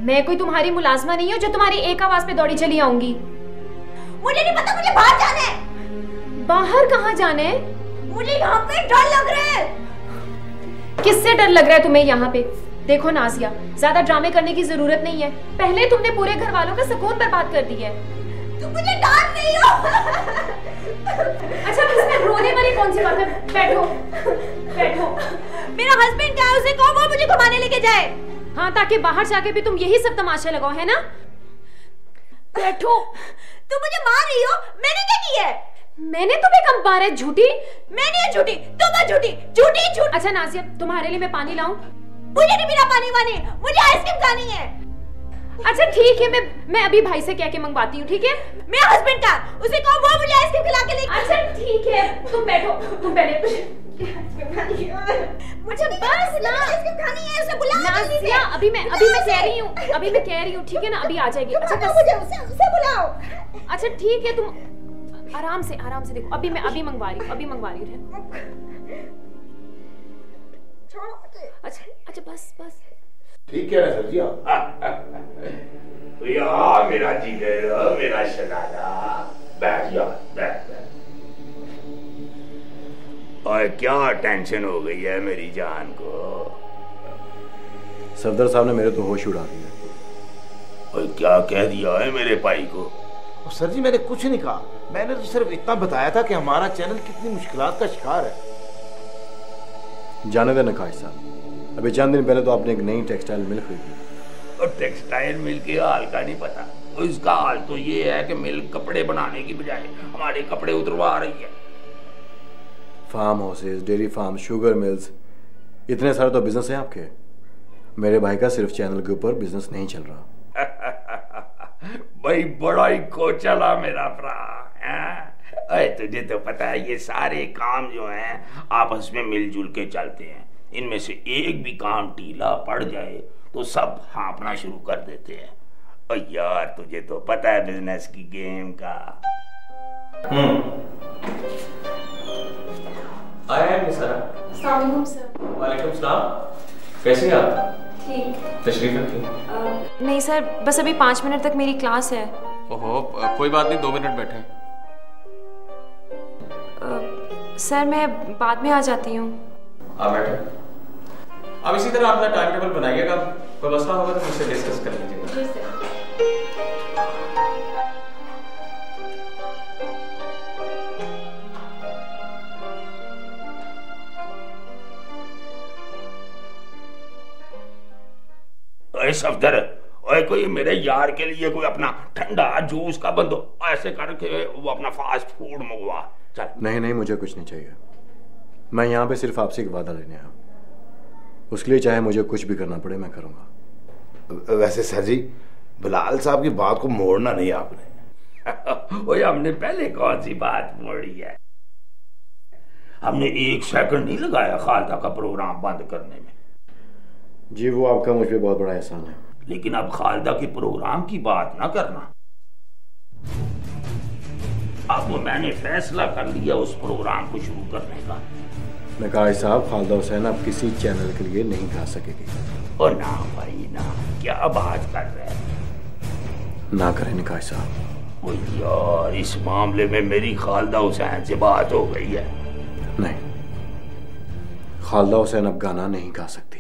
मैं कोई तुम्हारी मुलाजमा नहीं हूँ जो तुम्हारी एक आवाज पे दौड़ी चली आऊंगी। मुझे नहीं पता, मुझे बाहर जाना है। बाहर कहाँ जाना है? मुझे यहाँ पे डर लग रहा है। किससे डर लग रहा है तुम्हें यहाँ पे? देखो नाजिया, ज्यादा ड्रामे करने की जरूरत नहीं है। पहले तुमने पूरे घर वालों का सुकून बर्बाद कर दिया है। तुम मुझे डांट रही हो। अच्छा, इसमें रोने वाली कौन सी बात है? बैठो बैठो। मेरा हस्बैंड क्या है, उसे कहो वो मुझे घुमाने लेके जाए। हाँ, ताकि बाहर जाके भी तुम यही सब तमाशा लगाओ, है ना? बैठो। तुम मुझे मार रही हो, मैंने क्या किया है? मैंने तुम्हें कब मारा है? झूठी। मैं नहीं झूठी, तुम झूठी झूठी झूठी। अच्छा नाजिया, तुम्हारे लिए मैं पानी लाऊं? मुझे नहीं पीना पानी वानी, मुझे आइसक्रीम खानी है। अच्छा ठीक है, मैं अभी भाई से कह के मंगवाती हूँ, ठीक है? मेरा हस्बैंड का, उसे कहो वो मुझे आइसक्रीम खिला के लेके। अच्छा ठीक है, तुम बैठो, तुम पहले। मुझे बस ना आइसक्रीम खानी है, उसे बुला नाजिया, अभी मैं कह रही हूँ, ठीक है ना? अभी आ जाएगी। अच्छा मुझे उसे बुलाओ। अच्छा ठीक है, तुम आराम से देखो। अभी मंगवा रही हूँ। अच्छा बस ठीक है ना सर जी? यार मेरा जिगर, मेरा शनाना, बैठ जा, बैठ। और क्या टेंशन हो गई है मेरी जान को? सफदर साहब ने मेरे तो होश उड़ा दिया। और क्या कह दिया है मेरे भाई को? सर जी मैंने कुछ नहीं कहा, मैंने तो सिर्फ इतना बताया था कि हमारा चैनल कितनी मुश्किलात का शिकार है। जाने दे नकाश साहब, अभी चंद दिन पहले तो आपने एक नई टेक्सटाइल मिल खरीदी। और टेक्सटाइल मिल के हाल का नहीं पता, और इसका हाल तो ये है कि मिल कपड़े बनाने की बजाय हमारे कपड़े उतरवा रही है। Farm houses, dairy farm, sugar mills, इतने सारे तो बिजनेस हैं आपके। मेरे भाई का सिर्फ चैनल के ऊपर बिजनेस नहीं चल रहा। भाई बड़ा ही खोचला मेरा भरा। अरे तुझे तो पता है ये सारे काम जो हैं आपस में मिलजुल के चलते हैं। इनमें से एक भी काम ढीला पड़ जाए तो सब हाँपना शुरू कर देते हैं। और यार तुझे तो पता है बिजनेस की गेम का। आया है निसारा? अस्सलाम वालेकुम सर। वालेकुम सलाम। कैसे हैं आप? ठीक। तशरीफ रखिए। नहीं सर, बस अभी 5 मिनट तक मेरी क्लास है। ओहो, कोई बात नहीं, 2 मिनट बैठे। सर मैं बाद में आ जाती हूँ। आप बैठे। अब इसी तरह अपना टाइम टेबल बनाइएगा, कोई मसला होगा तो मुझसे डिस्कस कर लीजिएगा। जी सर। सफदर, और कोई मेरे यार के लिए कोई अपना ठंडा जूस का बंदो ऐसे करके वो अपना फास्ट फूड मंगवा। चल। नहीं, मुझे कुछ नहीं चाहिए। मैं यहाँ पे सिर्फ आपसे एक वादा लेने आया। उसके लिए चाहे मुझे कुछ भी करना पड़े मैं करूँगा। वैसे सर जी, बिलाल साहब की बात को मोड़ना नहीं आपने। वो हमने पहले कौन सी बात मोड़ी है? हमने 1 सेकंड नहीं लगाया खालदा का प्रोग्राम बंद करने में। जी वो आपका मुझ पे बहुत बड़ा एहसान है। लेकिन अब खालदा के प्रोग्राम की बात ना करना। अब मैंने फैसला कर लिया उस प्रोग्राम को शुरू करने का। नकाश साहब, खालदा हुसैन अब किसी चैनल के लिए नहीं गा सकेगी। और ना भाई ना, क्या बात कर रहे हैं? ना करें नकाश साहब। ओ यार, इस मामले में मेरी खालदा हुसैन से बात हो गई है। नहीं, खालदा हुसैन अब गाना नहीं गा सकती।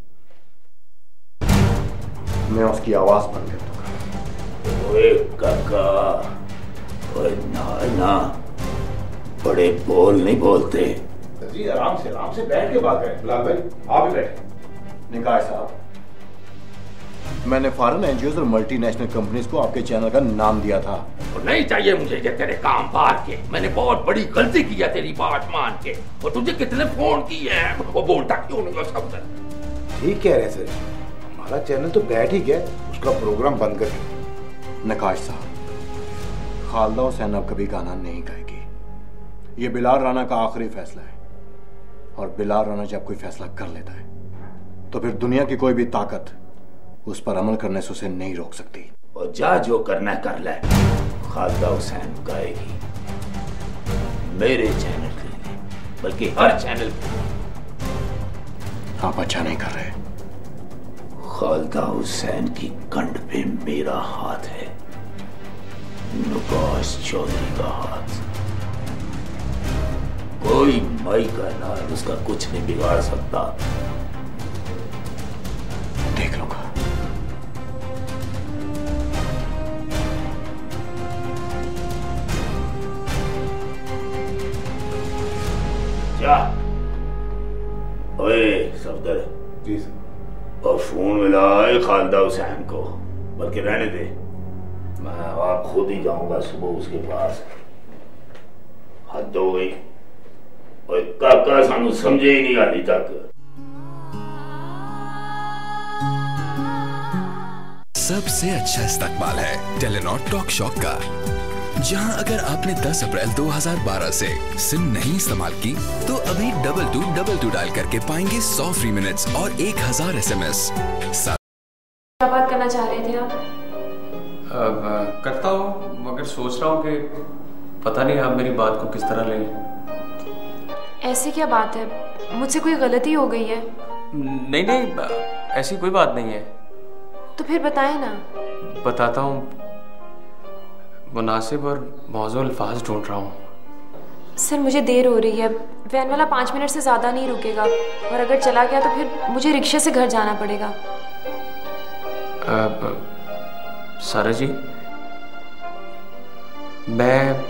मैं उसकी आवाज बंद कर दूंगा। ओए काका, ओए ना, बड़े बोल नहीं बोलते। जी आराम से बैठ के बात करें। बिलाल भाई आप भी बैठे। निकाय साहब, मैंने फॉरेन एनजीओज और मल्टीनेशनल कंपनीज को आपके चैनल का नाम दिया था। और नहीं चाहिए मुझे ये तेरे काम बाहर के। मैंने बहुत बड़ी गलती की है तेरी बात मान के। और तुझे कितने फोन किए हैं, वो बोलता क्यों नहीं हो सकता? ठीक कह रहे सर, हमारा चैनल तो बैठ ही गया, उसका प्रोग्राम बंद कर दो। नकाश साहब, खालदा हुसैन अब कभी गाना नहीं गाएगी। ये बिलाल राणा का आखिरी फैसला है। और बिलाल राणा जब कोई फैसला कर लेता है तो फिर दुनिया की कोई भी ताकत उस पर अमल करने से उसे नहीं रोक सकती। और जा जो करना कर ले, खालदा हुसैन गाएगी मेरे चैनल के लिए, बल्कि हर चैनल के लिए। आप अच्छा नहीं कर रहे। खालदा हुसैन की कंड पे मेरा हाथ है, नुकाश चौधरी का हाथ। कोई माई का नाम उसका कुछ नहीं बिगाड़ सकता। देख लूंगा। क्या? ओए सफदर। जी सर। और फोन मिला है खालदा हुसैन को, बल्कि रहने दे, मैं आप खुद ही जाऊंगा सुबह उसके पास। हद हो गई। और काका सानू समझे ही नहीं हाली तक। सबसे अच्छा इस्तकबाल है टेलीनॉर टॉक शॉक का, जहां अगर आपने 10 अप्रैल 2012 से सिम नहीं इस्तेमाल की तो अभी 2222 डायल करके पाएंगे 100 फ्री मिनट्स और 1000 SMS। क्या बात करना चाह रहे थे आप? करता हूँ, मगर सोच रहा हूँ कि पता नहीं आप मेरी बात को किस तरह लेंगे। ऐसी क्या बात है? मुझसे कोई गलती हो गई है? नहीं नहीं, ऐसी कोई बात नहीं है। तो फिर बताएं ना। बताता हूँ, मुनासिब और मौजूद अल्फाज ढूंढ रहा हूँ। सर मुझे देर हो रही है, वैन वाला 5 मिनट से ज़्यादा नहीं रुकेगा, और अगर चला गया तो फिर मुझे रिक्शे से घर जाना पड़ेगा। सारा जी, मैं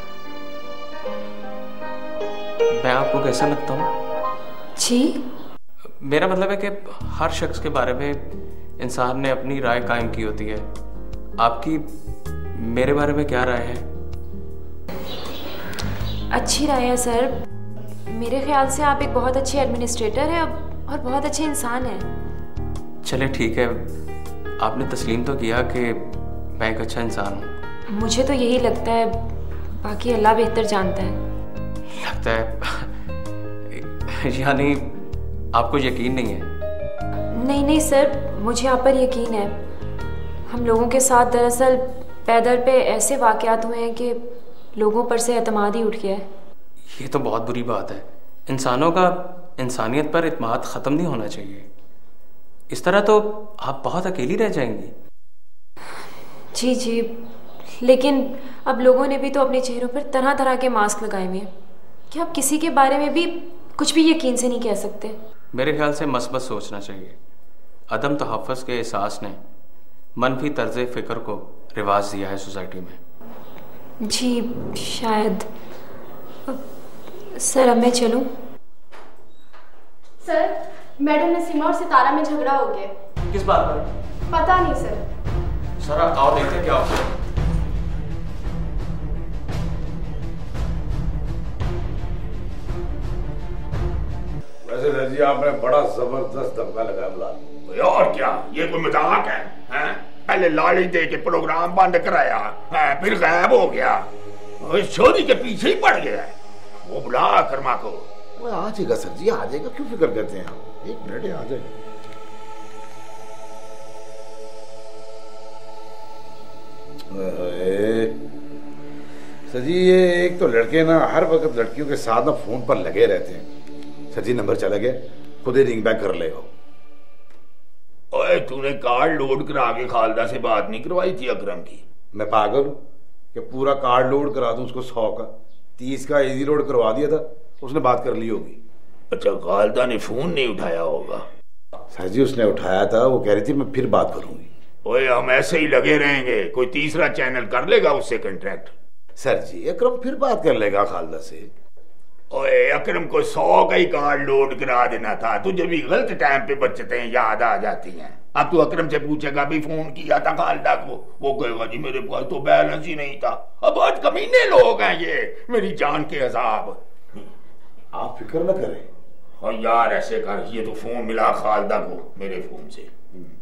आपको कैसा लगता हूँ? जी? मेरा मतलब है कि हर शख्स के बारे में इंसान ने अपनी राय कायम की होती है। आपकी मेरे बारे में क्या राय है? अच्छी राय है सर। मेरे ख्याल से आप एक बहुत अच्छे एडमिनिस्ट्रेटर हैं और बहुत अच्छे इंसान हैं। चले ठीक है, आपने तस्लीम तो किया कि मैं एक अच्छा इंसान हूँ। मुझे तो यही लगता है, बाकी अल्लाह बेहतर जानता है। लगता है यानी आपको यकीन नहीं है? नहीं नहीं सर, मुझे आप पर यकीन है। हम लोगों के साथ दरअसल पैदल पे ऐसे वाक़यात हुए हैं कि लोगों पर से एतमाद ही उठ गया है। ये तो बहुत बुरी बात है। इंसानों का इंसानियत पर इत्मीनान ख़त्म नहीं होना चाहिए। इस तरह तो आप बहुत अकेली रह जाएंगी। जी जी, लेकिन अब लोगों ने भी तो अपने चेहरों पर तरह तरह के मास्क लगाए हुए हैं कि आप किसी के बारे में भी कुछ भी यकीन से नहीं कह सकते। मेरे ख्याल से मस्बत सोचना चाहिए। अदम तहफ़्फ़ुज़ के एहसास ने मनफी तर्ज़ फ़िक्र को रिवाज दिया है सोसाइटी में। जी शायद। सर अब मैं चलूं? सर, मैडम नसीमा और सितारा में झगड़ा हो गया। किस बात पर? पता नहीं सर। सर आओ देखते हैं क्या हो गया। वैसे सर जी आपने बड़ा जबरदस्त दबका लगाया बुला। और क्या, ये कोई मजाक है? हैं? पहले लाली दे के प्रोग्राम बंद कराया, फिर गायब हो गया, इस छोरी के पीछे ही पड़ गया। वो बुला कर्मा को। वो आ जाएगा सर जी, आ जाएगा, क्यों फिक्र करते हैं आप? 1 मिनट आ जाएगा। सर जी ये एक तो लड़के ना हर वक्त लड़कियों के साथ ना फोन पर लगे रहते हैं। सर जी नंबर चला गया, खुद ही रिंग बैक कर लेगा। ओए तूने कार्ड लोड करा के खालदा से बात नहीं करवाई थी अकरम की? मैं पागल हूँ कि पूरा कार्ड लोड करा दूं उसको 100 का, 30 का इजी लोड करवा दिया था, उसने बात कर ली होगी। अच्छा, खालदा ने फोन नहीं उठाया होगा? सर जी उसने उठाया था, वो कह रही थी मैं फिर बात करूंगी। ओए हम ऐसे ही लगे रहेंगे, कोई तीसरा चैनल कर लेगा उससे कॉन्ट्रैक्ट? सर जी अकरम फिर बात कर लेगा खालदा से। ओए अकरम को 100 का ही कार्ड लोड करा देना था, तुझे भी गलत टाइम पे बचतें याद आ जाती हैं। अब तू अकरम से पूछेगा भी फोन किया था खालदा को, वो कहेगा जी मेरे पास तो बैलेंस ही नहीं था। अब बहुत कमीने लोग हैं ये, मेरी जान के अजाब। आप फिक्र न करें। हाँ यार ऐसे कर, ये तो फोन मिला खालदा को मेरे फोन से।